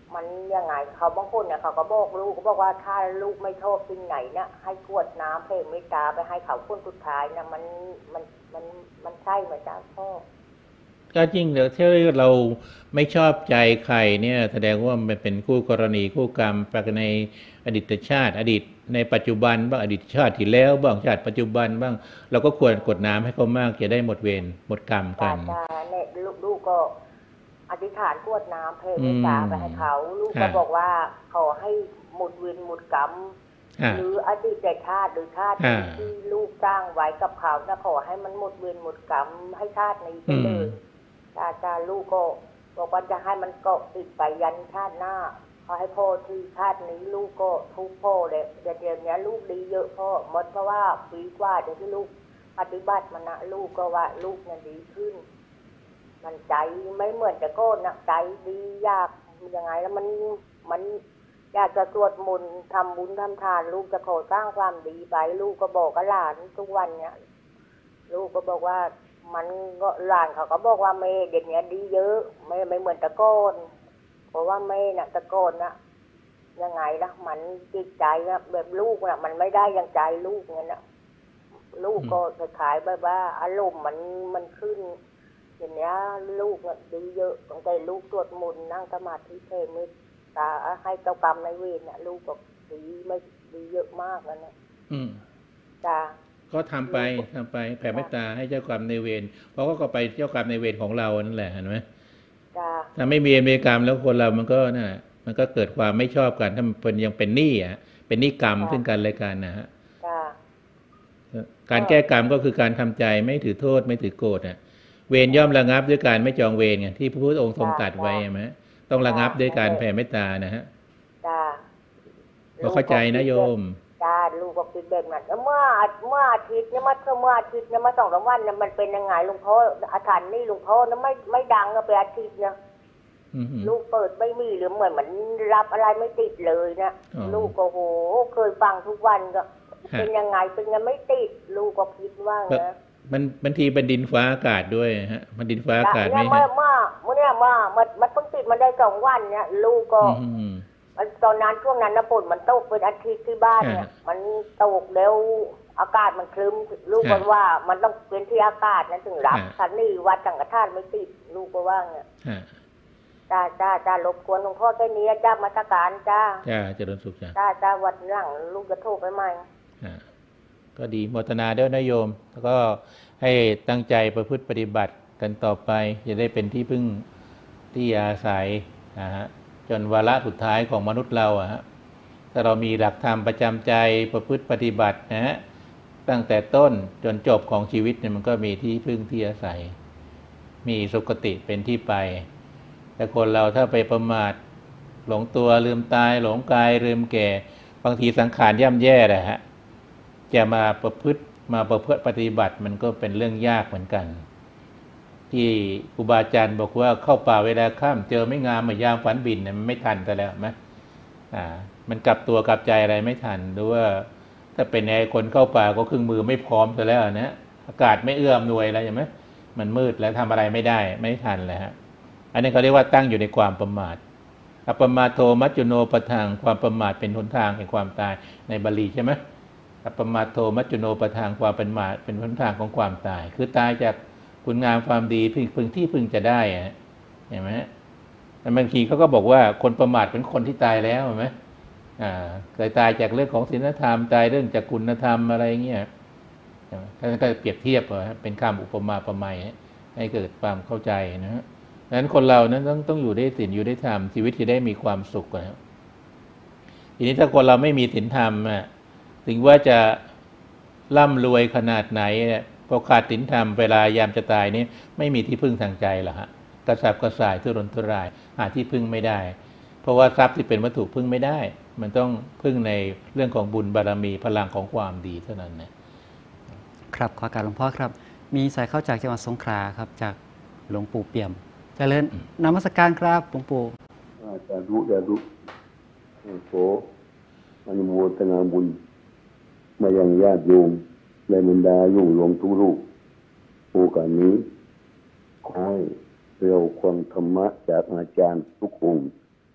มันยังไงเขาบางคนเนี่ยเขาก็บอกลูกก็บอกว่าถ้าลูกไม่ชอบสิ่งไหนเนี่ยให้กรวดน้ำเพลงเมตตาไปให้เขาคนสุดท้ายนะมันมันมันมันใช่ไหมจ๊ะพ่อก็จริงเดี๋ยวถ้าเราไม่ชอบใจใครเนี่ยแสดงว่ามันเป็นคู่กรณีคู่กรรมปรากฏในอดีตชาติอดีตในปัจจุบันบ้างอดีตชาติที่แล้วบ้างชาติปัจจุบันบ้างเราก็ควรกดน้ำให้เขามากจะได้หมดเวรหมดกรรมกันเนี่ยลูกก็อธิษฐานกรวดน้ำเพลงเมตตาไปให้เขาลูกก็บอกว่าขอให้หมดเวรหมดกรรมหรืออดีตชาติหรือชาติที่ลูกสร้างไว้กับเขานะขอให้มันหมดเวรหมดกรรมให้ชาตินี้ไปเลยจ้าจ้าลูกก็บอกว่าจะให้มันเกาะติดไปยันชาติหน้าขอให้พ่อที่ชาตินี้ลูกก็ทุกพ่อเลยเดี๋ยวเดี๋ยวนี้ลูกดีเยอะพ่อหมดเพราะว่าปีกว่าเดี๋ยวที่ลูกปฏิบัติมานะลูกก็ว่าลูกเนี่ยดีขึ้นมันใจไม่เหมือนแต่ก็นะใจดีอยากยังไงแล้วมันมันอยากจะสวดมนต์ทำบุญทำทานลูกจะขอสร้างความดีไปลูกก็บอกกับหลานทุกวันเนี่ยลูกก็บอกว่ามันก็หลานเขาก็บอกว่าเมย์เด็กเนี้ยดีเยอะไม่ไม่เหมือนตะโกนเพราะว่าเมย์น่ะตะโกนนะยังไงล่ะมันจิตใจนะแบบลูกน่ะมันไม่ได้ยังใจลูกเนี่ยนะลูกก็คล้ายๆแบบว่าอารมณ์มันมันขึ้นอย่างเนี้ยลูกน่ะดีเยอะตั้งแต่ลูกสวดมนต์นั่งสมาธิเพลเมตตาให้เจ้ากรรมนายเวรเนี่ยลูกก็ดีไม่ดีเยอะมากแล้วนะอืมจ้าก็ทำไปทำไปแผ่เมตตาให้เจ้ากรรมนายเวรเพราะก็ไปเจ้ากรรมนายเวรของเรานั่นแหละเห็นไหมถ้าไม่มีเวรกรรมแล้วคนเรามันก็น่ะมันก็เกิดความไม่ชอบกันถ้ามันยังเป็นหนี้อ่ะเป็นหนี้กรรมซึ่งกันและกันนะฮะการแก้กรรมก็คือการทำใจไม่ถือโทษไม่ถือโกรธอ่ะเวรย่อมระงับด้วยการไม่จองเวรไงที่พระพุทธองค์ทรงตรัสไว้ใช่ไหมต้องระงับด้วยการแผ่เมตตานะฮะเราเข้าใจนะโยมจ้าลูกก็คิดแบบนั้นเมื่อเมื่ออาทิตย์เนี่ยมาเมื่ออาทิตย์เนี่ยมาสองสามวันเนี่ยมันเป็นยังไงลุงพ่ออาถรรพ์นี่ลุงพ่อเนี่ยไม่ไม่ดังก็เป็นอาทิตย์เนี่ยลูกเปิดไม่มีหรือเหมือนมันรับอะไรไม่ติดเลยนะลูกก็โหเคยฟังทุกวันก็เป็นยังไงเป็นยังไม่ติดลูกก็คิดว่านะมันบางทีเป็นดินฟ้าอากาศด้วยฮะมันดินฟ้าอากาศไม่เมื่อเมื่อเมื่อเนี่ยเมื่อมันมันเพิ่งติดมาได้สองวันเนี่ยลูกก็ตอนนั้นช่วงนั้นนะฝนมันตกเป็นอาทิตย์ที่บ้านเนี่ยมันตกแล้วอากาศมันคลึ้มลูกก็ว่ามันต้องเป็นที่อากาศนั้นถึงรับทันนี่วัดสังฆทานไม่ติดลูกก็ว่าเนี่ยจ้าจ้าจ้ารบกวนหลวงพ่อแค่นี้จ้ามาตรการจ้าจ้าเจริญสุขจ้าจ้าจ้าวัดหลังลูกจะโทรไปใหม่ก็ดีโมทนาด้วยนะโยมแล้วก็ให้ตั้งใจประพฤติปฏิบัติกันต่อไปจะได้เป็นที่พึ่งที่อาศัยนะฮะจนวาระสุดท้ายของมนุษย์เราอะฮะถ้าเรามีหลักธรรมประจำใจประพฤติปฏิบัตินะฮะตั้งแต่ต้นจนจบของชีวิตเนี่ยมันก็มีที่พึ่งที่อาศัยมีสุคติเป็นที่ไปแต่คนเราถ้าไปประมาทหลงตัวลืมตายหลงกายลืมแก่บางทีสังขารย่ำแย่นะฮะจะมาประพฤติมาประพฤติปฏิบัติมันก็เป็นเรื่องยากเหมือนกันที่ครูบาอาจารย์บอกว่าเข้าป่าเวลาค่ำเจอไม่งามเหมือนยามฝันบินเนี่ยมันไม่ทันแต่แล้วไหมอ่ามันกลับตัวกลับใจอะไรไม่ทันหรือว่าถ้าเป็นไอ้คนเข้าป่าก็เครื่องมือไม่พร้อมแต่แล้วนะอากาศไม่เอื้อมหน่วยอะไรใช่ไหมมันมืดแล้วทำอะไรไม่ได้ไม่ทันเลยฮะอันนี้เขาเรียกว่าตั้งอยู่ในความประมาทอัปปมาโทมัจจุโนปะทังความประมาทเป็นหนทางแห่งความตายในบาลีใช่ไหมอัปปมาโทมัจจุโนปะทังความเป็นมาเป็นหนทางของความตายคือตายจากคุณงามความดีพึงพึงที่พึงจะได้เห็นไหมแต่บางทีเขาก็บอกว่าคนประมาทเป็นคนที่ตายแล้วเห็นไหมอ่าเคยตายจากเรื่องของศีลธรรมตายเรื่องจากคุณธรรมอะไรเงี้ยท่านก็เปรียบเทียบเป็นคำอุปมาอุปไมยให้เกิดความเข้าใจนะฮะดังนั้นคนเรานั้นต้องต้องอยู่ได้ศีลอยู่ได้ธรรมชีวิตจะได้มีความสุขนะทีนี้ถ้าคนเราไม่มีศีลธรรมอ่ะถึงว่าจะร่ำรวยขนาดไหนเนี่ยพอขาดศีลธรรมเวลายามจะตายนี่ไม่มีที่พึ่งทางใจหรอกฮะกระสับกระส่ายทุรนทุรายหาที่พึ่งไม่ได้เพราะว่าทรัพย์ที่เป็นวัตถุพึ่งไม่ได้มันต้องพึ่งในเรื่องของบุญบารมีพลังของความดีเท่านั้นนะครับขอการหลวงพ่อครับมีสายเข้าจากจังหวัดสงขลาครับจากหลวงปู่เปี่ยมเจริญนมัสการครับหลวงปู่อาจารย์รู้จะรู้โสอนุโมทนาบุญมายังญาติโยมและบรรดาโยมรวมทุกรูปโอกาสนี้ขอให้เราฟังธรรมะจากอาจารย์ทุกองค์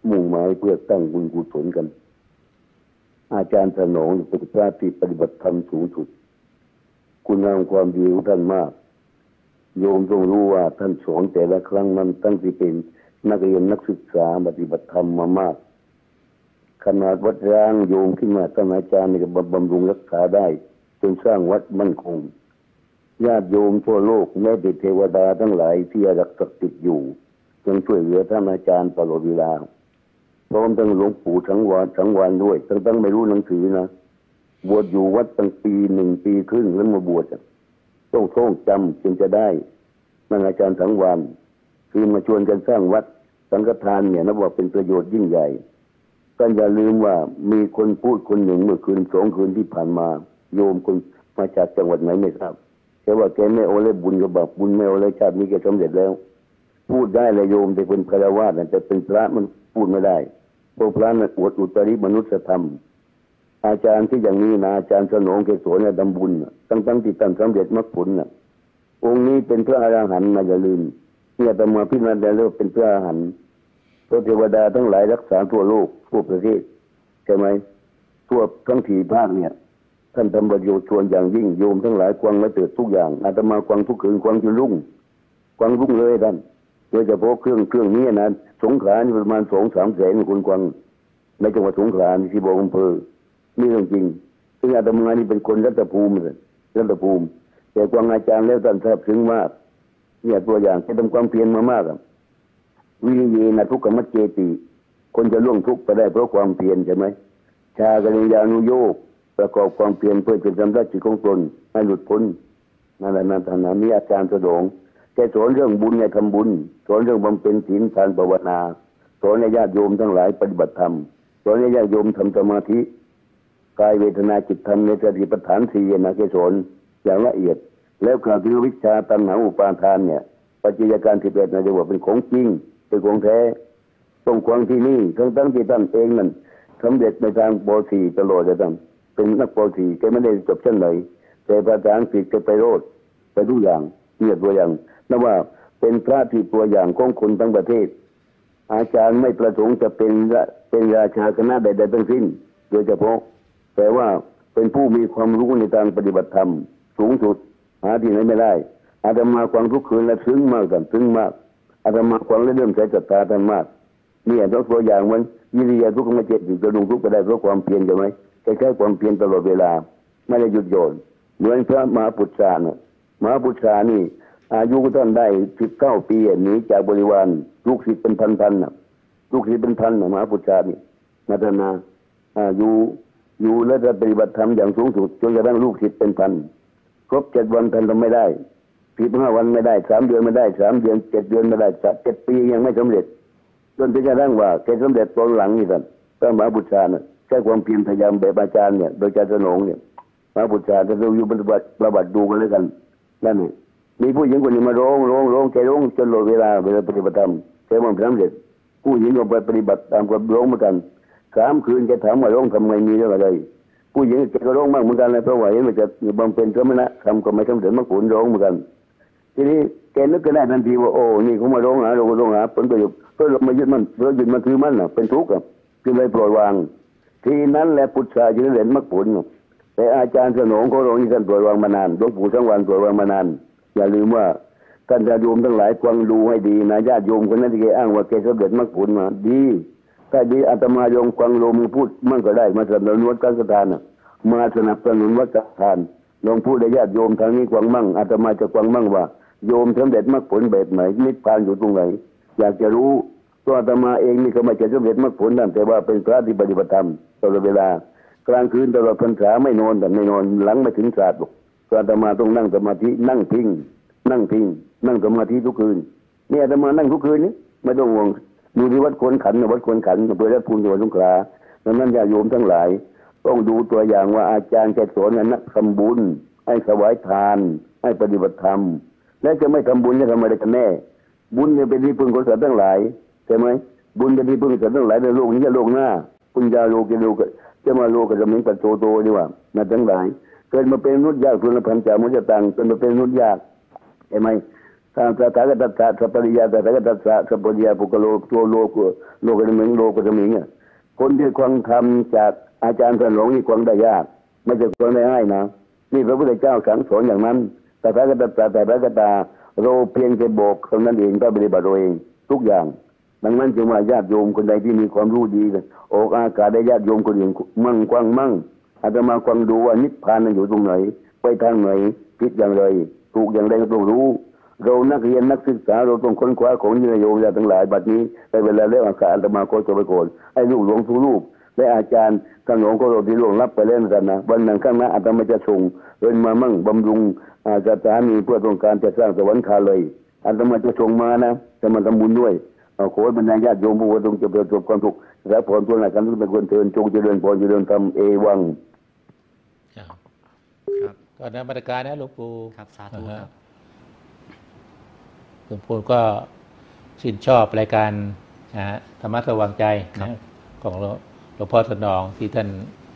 มุ่งหมายเพื่อตั้งบุญกุศลกัน อาจารย์สนองเป็นพระที่ปฏิบัติธรรมสูงสุดคุณงามความดีของท่านมากโยมต้องรู้ว่าท่านสอนแต่ละครั้งมันตั้งที่เป็นนักเรียนนักศึกษาปฏิบัติธรรมมามากขนาดวัดร้างโยมขึ้นมาท่านอาจารย์นี่ก็บำรุงรักษาได้จนสร้างวัดมั่นคงญาติโยมทั่วโลกแม้แต่เทวดาทั้งหลายที่รักศักดิ์สิทธิ์อยู่ยังช่วยเหลือท่านอาจารย์ตลอดเวลาพร้อมทั้งหลวงปู่ทั้งวันทั้งวันด้วยทั้งตั้งไม่รู้หนังสือนะบวชอยู่วัดตั้งปีหนึ่งปีครึ่งแล้วมาบวชต้องท่องจำจึงจะได้นั่นอาจารย์ทั้งวันคือมาชวนกันสร้างวัดสังฆทานเนี่ยนับว่าเป็นประโยชน์ยิ่งใหญ่ท่านอย่าลืมว่ามีคนพูดคนหนึ่งเมื่อคืนสองคืนที่ผ่านมาโยมคนมาจากจังหวัดไหนไม่ทราบแต่ว่าแกไม่เอาเลยบุญกับบาปบุญไม่เอาเลยชาตินี้แกสำเร็จแล้วพูดได้เลยโยมแต่เป็นฆราวาสแต่เป็นพระมันพูดไม่ได้เพราะพระนั้นอวดอุตริมนุษยธรรมอาจารย์ที่อย่างนี้นะอาจารย์สนองเกศรเนี่ยดำบุญตั้งตั้งที่ตั้งสำเร็จมรรคผลน่ะองค์นี้เป็นพระอรหันต์นะอย่าลืมเนี่ยแต่มาพิจารณาแล้วเป็นพระอรหันต์พระเทวดาทั้งหลายรักษาทั่วโลกทั่วประเทศใช่ไหมทั่วทั้งสี่ภาคเนี่ยท่านทำประโยชน์ชวนอย่างยิ่งโยมทั้งหลายควังไม่เติดทุกอย่างอาตมาควังทุกคืนควังจนรุ่งควังรุ่งเลยท่านโดยเฉพาะเครื่องเครื่องนี้นะสงขลานี่ประมาณสองสามแสนคนควังในจังหวัดสงขลาที่บอกอำเภอนี่เรื่องจริงซึ่งอาตมานี่เป็นคนรัตภูมิเลยรัตภูมิแต่ควังอาจารย์แล้วท่านทราบซึ้งมากเนี่ยตัวอย่างจะทำความเพียรมามากวิริยนะทุกขมัจเจติคนจะล่วงทุกข์ไปได้เพราะความเพียรใช่ไหมชากัลยานุโยคประกอบความเพียรเพื่อจะทำได้จิตของตนให้หลุดพ้นนั่นแหละนั่นฐานะนี้อาจารย์สนองแกสอนเรื่องบุญในทำบุญสอนเรื่องบำเพ็ญศีลทานภาวนาสอนให้ญาติโยมทั้งหลายปฏิบัติธรรมสอนให้ญาติโยมทำสมาธิกายเวทนาจิตธรรมในสติปัฏฐานสี่นะแกสอนอย่างละเอียดแล้วกล่าวถึงวิชาตัณหาอุปาทานเนี่ยปัจจัยการสิบเอ็ดนะจะว่าเป็นของจริงเป็นของแท้ต้องควงที่นี่ทั้งตั้งที่ท่านเองนั่นสำเร็จในทางป.สี่ตลอดเลยท่านเป็นนักป.สี่แกไม่ได้จบชั้นไหนแต่ภาษาอังกฤษแกไปโรดไปทุกอย่างเนี่ยตัวอย่างนั่นว่าเป็นพระที่ตัวอย่างของคนทั้งประเทศอาจารย์ไม่ประสงค์จะเป็นเป็นราชาคณะใดๆทั้งสิ้นโดยเฉพาะแต่ว่าเป็นผู้มีความรู้ในทางปฏิบัติธรรมสูงสุดหาที่ไหนไม่ได้อาตมาฟังทุกคืนและซึ้งมากกันซึ้งมากอาตมาฟังและเริ่มใช้ศรัทธาท่านมากนี่ยกตัวอย่างมันวิริยะทุกขมัจเจติจะลงทุกข์ไปได้เพราะความเพียรใช่ไหมแค่ใช้ความเพียรตลอดเวลาไม่ได้หยุดหย่อนเหมือนพระมหาปุจฉานะมหาปุจฉานี่อายุท่านได้สิบเก้าปีหนีจากบริวารลูกศิษย์เป็นพันๆนะลูกศิษย์เป็นพันนะมหาปุจฉานี่นาธนาอยู่อยู่และจะปฏิบัติธรรมอย่างสูงสุดจนกระทั่งลูกศิษย์เป็นพันครบเจ็ดวันท่านทำไม่ได้สิบห้าวันไม่ได้สามเดือนไม่ได้สามเดือนเจ็ดเดือนไม่ได้เจ็ดปียังไม่สำเร็จจนถึงกระทั่งว่าแกสำเร็จตอนหลังนี่ท่านพระมหาปุจฉานะใช้ความเพียรพยายามแบบอาจารย์เนี่ยโดยอาจารย์สนองเนี่ยมหาปุจฉาจะดูอยู่ปฏิบัติประวัติดูกันแล้วกันนั่นนี่มีผู้หญิงคนหนึ่งมาร้องร้องร้องแกร้องจนหมดเวลาเวลาปฏิบัติธรรมแกว่าสำเร็จผู้หญิงก็ไปปฏิบัติตามความร้องเหมือนกันสามคืนแกถามว่าร้องทำไมมีเรื่องอะไรผู้หญิงแกก็ร้องมากเหมือนกันเลยเพราะว่าเห็นว่าจะบำเพ็ญสมณะทำก็ไม่สำเร็จมรรคผลร้องเหมือนกันทีนี้แกนึกขึ้นได้ทันทีว่าโอ้นี่เขามาร้องหาเราก็ร้องหาผลประโยชน์เพื่อเรามายึดมันเพื่อยึดมันถือมันน่ะเป็นทุกข์อ่ะจึงเลยปล่อยวางทีนั้นแหละปุจฉาจึงเห็นมรรคผลแต่อาจารย์สนองเขาร้องที่ท่านปล่อยวางมานานหลวงปู่ทั้งวันปล่อยวางมานานอย่าลืมว่าท่านญาติโยมทั้งหลายฟังดูให้ดีนะญาติโยมคนนั้นที่แกอ้างว่าแกสำเร็จมรรคผลมาดีถ้าดีอาตมาโยมฟังโลมือพูดมั่งก็ได้มาสนับสนุนวัดการสถานมาสนับสนุนวัดการสถานลองพูดให้ญาติโยมทางนี้ฟังมั่งอาตมาจะฟังมั่งว่าโยมสำเร็จมรรคผลแบบไหนนิพพานอยู่ตรงไหนอยากจะรู้ตัวอาตมาเองนี่ก็ไม่ใช่สำเร็จมรรคผลนั่นแต่ว่าเป็นพระที่ปฏิบัติธรรมตลอดเวลากลางคืนตลอดพรรษาไม่นอนแต่ไม่นอนหลังไม่ถึงศาสตร์ตัวอาตมาต้องนั่งสมาธินั่งพิงนั่งพิงนั่งสมาธิทุกคืนนี่อาตมานั่งทุกคืนนี้ไม่ต้องห่วงดูที่วัดควรขันวัดควรขันอำเภอราชภูมิจังหวัดสงขลาดังนั้นญาติโยมทั้งหลายต้องดูตัวอย่างว่าอาจารย์แกสอนนักทำบุญให้ถวายทานให้ปฏิบัติธรรมและจะไม่ทำบุญจะทำอะไรกันแน่บุญเนี่ยเป็นที่พึ่งของสัตว์ทั้งหลายใช่ไหมบุญเป็นที่พึ่งสัตว์ทั้งหลายในโลกนี้โลกหน้าปุญญาโลกิโลกจะมาโลกจะมีปัจโจโตดีว่านั่นทั้งหลายเกิดมาเป็นมนุษย์ยากทุนพันจามุจตังเกิดมาเป็นมนุษย์ยากใช่ไหมทางสถากตัสสะสัพปริยาสถากตัสสะสัพปริยาปุกโลตัวโลกโลกกระมิงโลกกระมิงอ่ะคนที่ฟังธรรมจากอาจารย์สนองนี่ฟังได้ยากไม่ใช่ฟังได้ง่ายนะนี่พระพุทธเจ้าสั่งสอนอย่างนั้นสถากตัสสะสัพพะกตาเราเพียงแค่บอกเท่านั้นเองก็ปฏิบัติเราเองทุกอย่างดังนั้นจึงว่าญาติโยมคนใดที่มีความรู้ดีออกอากาศได้ญาติโยมคนอื่นมั่งกว้างมั่งอาตมาฟังดูว่านิพพานนั้นอยู่ตรงไหนไปทางไหนผิดอย่างไรถูกอย่างไรก็ต้องรู้เรานักเรียนนักศึกษาเราต้องค้นคว้าของที่นายโยมญาติทั้งหลายบัดนี้ในเวลาเรื่องอากาศอาตมาขอจบไปก่อนให้ลูกหลวงทุกรูปและอาจารย์สนองก็เราที่ล่วงลับไปแล้วกันนะวันหนึ่งข้างหน้าอาตมาจะส่งเงินมามั่งบำรุงสถานีเพื่อต้องการจะสร้างสวรรค์คาเลยอาตมาจะส่งมานะจะมาทำบุญด้วยขอให้บรรดาญาติโยมผู้ประสงค์จะประสบความสุขและผลตัวหน้ากันทุกเป็นคนเทินจงเจริญพรเจริญธรรมเอวังครับก็นมัสการนะหลวงปู่ครับสาธุครับหลวงปู่ก็ชื่นชอบรายการนะฮะธรรมะสว่างใจนะของหลวงพ่อสนองที่ท่าน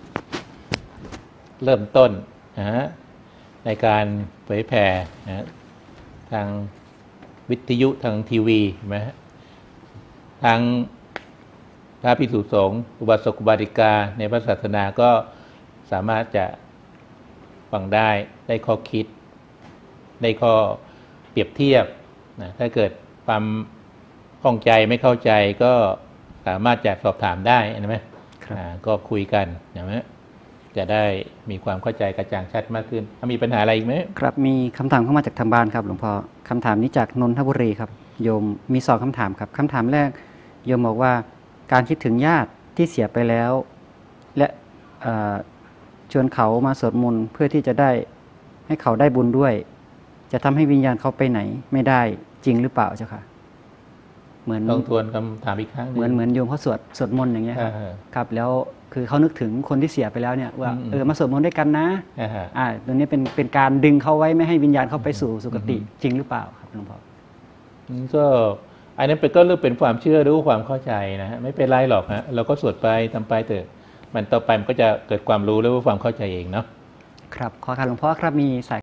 เริ่มต้นนะฮะในการเผยแผ่นะทางวิทยุทางทีวีใช่ไหมฮะทางพระภิกษุสงฆ์อุบาสกอุบาสิกาในพระศาสนาก็สามารถจะฟังได้ได้ข้อคิดได้ข้อเปรียบเทียบนะถ้าเกิดความข้องใจไม่เข้าใจก็สามารถจะสอบถามได้ใช่ไหมก็คุยกันใช่ไหมจะได้มีความเข้าใจกระจ่างชัดมากขึ้นมีปัญหาอะไรอีกไหมครับมีคำถามเข้ามาจากทางบ้านครับหลวงพ่อคำถามนี้จากนนทบุรีครับโยมมีสองคำถามครับคำถามแรกโยมบอกว่าการคิดถึงญาติที่เสียไปแล้ว และชวนเขามาสวดมนต์เพื่อที่จะได้ให้เขาได้บุญด้วยจะทำให้วิญญาณเขาไปไหนไม่ได้จริงหรือเปล่าเจ้าค่ะเหมือนต้องทวนคำถามอีกครั้งเหมือนเหมือนโยมเขาสวดสวดมนต์อย่างเงี้ยครับครับแล้วคือเขานึกถึงคนที่เสียไปแล้วเนี่ยว่าเออมาสวดมนต์ด้วยกันนะอ่าตรงนี้เป็นเป็นการดึงเขาไว้ไม่ให้วิญญาณเขาไปสู่สุคติจริงหรือเปล่าครับหลวงพ่อก็อันนั้นเป็นก็เรื่องเป็นความเชื่อหรือความเข้าใจนะฮะไม่เป็นไรหรอกฮะเราก็สวดไปทำไปเถอะมันต่อไปมันก็จะเกิดความรู้หรือว่าความเข้าใจเองเนาะครับขอการหลวงพ่อครับมีสาย